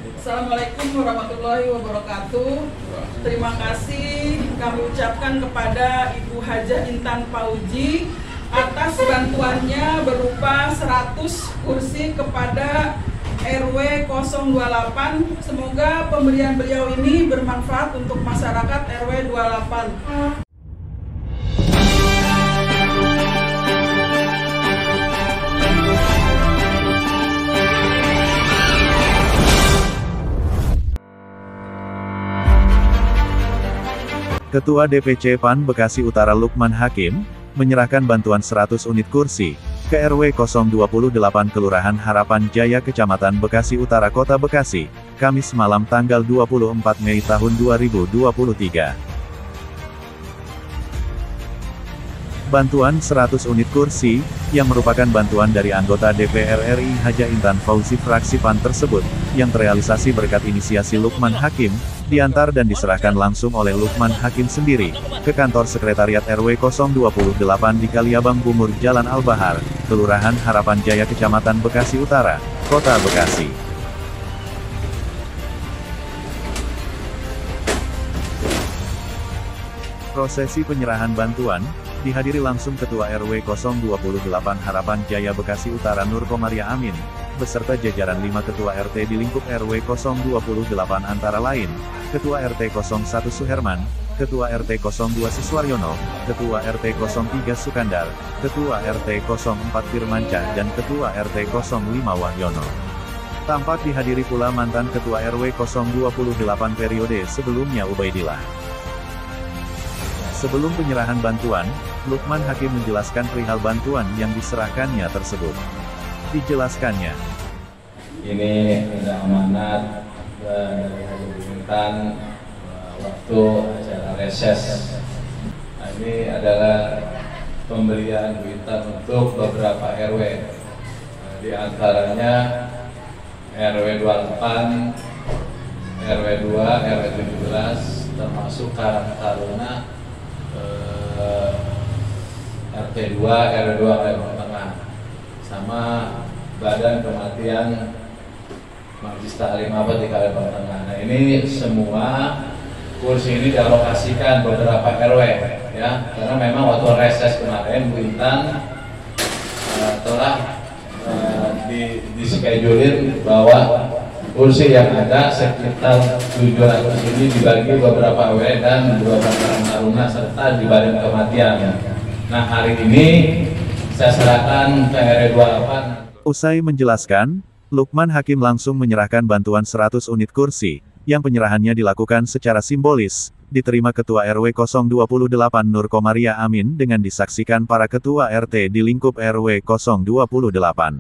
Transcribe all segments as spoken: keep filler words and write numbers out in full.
Assalamualaikum warahmatullahi wabarakatuh. Terima kasih kami ucapkan kepada Ibu Hajah Intan Fauzi atas bantuannya berupa seratus kursi kepada R W nol dua puluh delapan. Semoga pemberian beliau ini bermanfaat untuk masyarakat R W dua puluh delapan. Ketua D P C P A N Bekasi Utara Lukman Hakim, menyerahkan bantuan seratus unit kursi ke R W nol dua delapan Kelurahan Harapan Jaya Kecamatan Bekasi Utara Kota Bekasi, Kamis malam tanggal dua puluh empat Mei tahun dua ribu dua puluh tiga. Bantuan seratus unit kursi, yang merupakan bantuan dari anggota D P R R I Hajah Intan Fauzi fraksi P A N tersebut, yang terrealisasi berkat inisiasi Lukman Hakim, diantar dan diserahkan langsung oleh Lukman Hakim sendiri, ke kantor sekretariat R W nol dua delapan di Kaliabang Bungur Jalan Al-Bahar, Kelurahan Harapan Jaya Kecamatan Bekasi Utara, Kota Bekasi. Prosesi penyerahan bantuan dihadiri langsung Ketua R W nol dua delapan Harapan Jaya Bekasi Utara Nur Komaria Amin, beserta jajaran lima Ketua R T di lingkup R W nol dua delapan antara lain, Ketua R T nol satu Suherman, Ketua R T nol dua Siswaryono, Ketua R T nol tiga Sukandar, Ketua R T nol empat Firmancah dan Ketua R T nol lima Wahyono. Tampak dihadiri pula mantan Ketua R W nol dua delapan periode sebelumnya Ubaidillah. Sebelum penyerahan bantuan, Lukman Hakim menjelaskan perihal bantuan yang diserahkannya tersebut. Dijelaskannya, ini ada amanat dari Haji Intan waktu acara reses. Nah, ini adalah pemberian Intan untuk beberapa R W, di antaranya R W dua puluh delapan, R W dua, R W tujuh belas, termasuk Karang Taruna, eh, R T dua, R W dua Kalimantan Tengah, sama Badan Kematian Majlis Taklim Abad di Kalimantan Tengah. Nah, ini semua kursi ini dialokasikan beberapa R W, ya, karena memang waktu reses kemarin Bu Intan uh, telah uh, di dischedulein bahwa kursi yang ada sekitar tujuh ratus ini dibagi beberapa R W dan beberapa Karang Taruna serta di Badan Kematian. Nah, hari ini saya serahkan ke R W dua puluh delapan. Usai menjelaskan, Lukman Hakim langsung menyerahkan bantuan seratus unit kursi, yang penyerahannya dilakukan secara simbolis, diterima Ketua R W nol dua delapan Nur Komaria Amin dengan disaksikan para Ketua R T di lingkup R W nol dua delapan.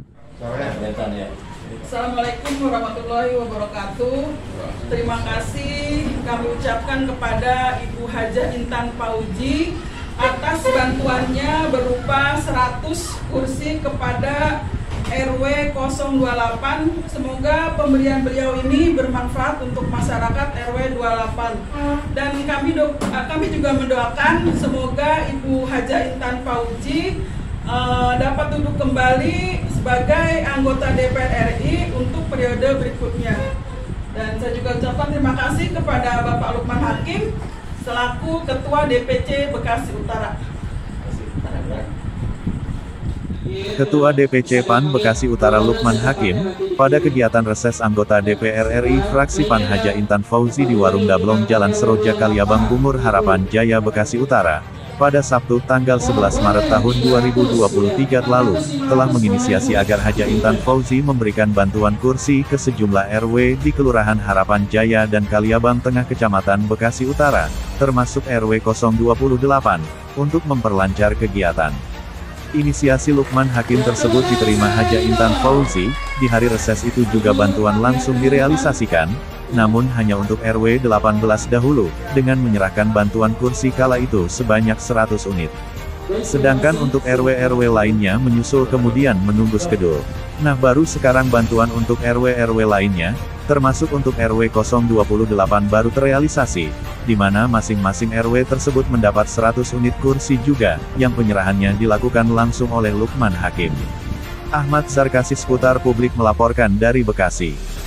Assalamualaikum warahmatullahi wabarakatuh. Terima kasih kami ucapkan kepada Ibu Hajah Intan Fauzi atas bantuannya berupa seratus kursi kepada R W nol dua delapan. Semoga pemberian beliau ini bermanfaat untuk masyarakat R W dua puluh delapan. Dan kami do kami juga mendoakan semoga Ibu Hajah Intan Fauzi uh, dapat duduk kembali sebagai anggota D P R R I untuk periode berikutnya. Dan saya juga ucapkan terima kasih kepada Bapak Lukman Hakim selaku Ketua D P C Bekasi Utara. Ketua D P C P A N Bekasi Utara Lukman Hakim, pada kegiatan reses anggota D P R R I fraksi P A N Hajah Intan Fauzi di Warung Dablong Jalan Seroja Kaliabang Bungur Harapan Jaya Bekasi Utara, pada Sabtu tanggal sebelas Maret tahun dua ribu dua puluh tiga lalu, telah menginisiasi agar Hajah Intan Fauzi memberikan bantuan kursi ke sejumlah R W di Kelurahan Harapan Jaya dan Kaliabang Tengah Kecamatan Bekasi Utara, termasuk R W nol dua delapan, untuk memperlancar kegiatan. Inisiasi Lukman Hakim tersebut diterima Hajah Intan Fauzi, di hari reses itu juga bantuan langsung direalisasikan, namun hanya untuk R W delapan belas dahulu, dengan menyerahkan bantuan kursi kala itu sebanyak seratus unit. Sedangkan untuk R W-R W lainnya menyusul kemudian menunggu skedul. Nah, baru sekarang bantuan untuk R W-R W lainnya, termasuk untuk R W nol dua delapan baru terrealisasi, di mana masing-masing R W tersebut mendapat seratus unit kursi juga, yang penyerahannya dilakukan langsung oleh Lukman Hakim. Ahmad Zarkasi, Seputar Publik melaporkan dari Bekasi.